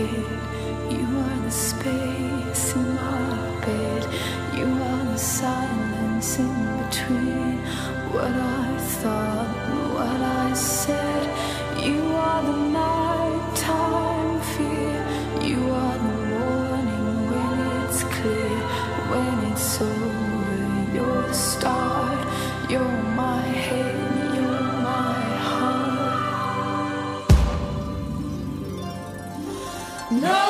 head. You are the space in my bed. You are the silence in between what I thought and what I said. You are the nighttime fear. You are the morning when it's clear. When it's over, you're the start. You're my head, you're my heart. No!